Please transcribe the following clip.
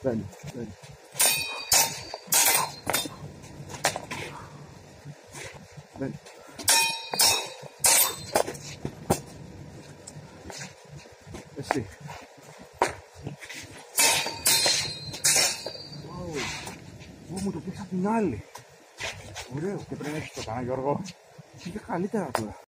Μπαίνει. Μπαίνει. Εσύ. Μου το πήξα απ' την άλλη. Ωραίο. Και πρέπει να έχεις το κανένα, Γιώργο. Είναι καλύτερα τώρα.